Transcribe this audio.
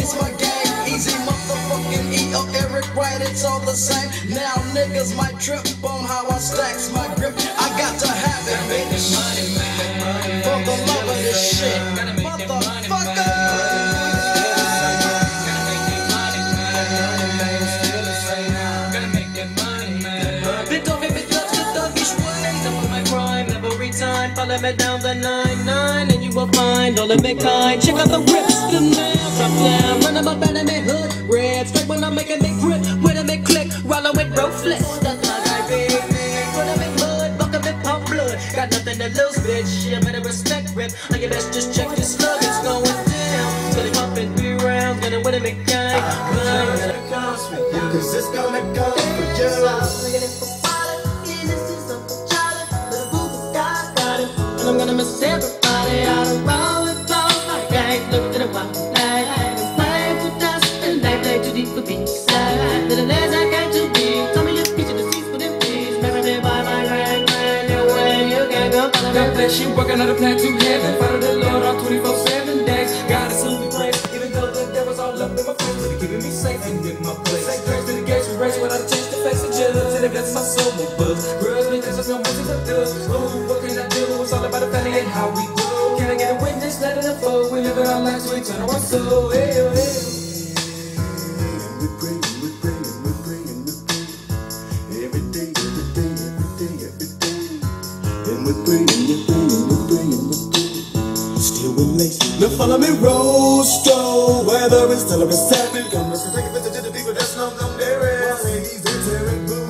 It's my gang, easy motherfucking E or Eric Wright, it's all the same. Now niggas might trip on how I stacks my grip. I got to have it, bitch. For the love of this shit, motherfucker. Follow me down the 9-9 and you will find all of me kind. Check out the rips, the nails drop down. Run them up out of me hood, red. Straight when I'm making me grip, with a me click, rollin' with bro flips. That's like I big man. Put them in mud, buck them in pump blood. Got nothing to lose, bitch. Yeah, better respect rip. Like you best just check your slug, it's going down. Gonna pump it 3 rounds, gonna win a me gang. Cause it's gonna go for you. I'm gonna miss everybody out of roll and flow. My gang look to the wild night. Play for dust and they play too deep for beats. To the legs I came to be. Tell me your picture the seats for them please. Remember me by my gang, your way you can go. God bless you, working on a plan to heaven. Follow the Lord on 24/7 days. God is who we praise. Even though the devil's all up in my face, but he keeping me safe and in my place. Say grace to the gates we race when I change the face of judge. And it blesses my soul with buzz. Grudge because there's no mercy but does. Ooh, what can I do? It's all about the family and how we grow. Can I get a witness? Let it unfold. We live in our lives, we turn our soul. Hey, hey. We're bringing every day. And we're bringing. Still we're lazy. Now follow me, rosto. Whether it's till or it's seven. Come, let's take a visit to the people that's no there is. Ladies, they're tearing blue.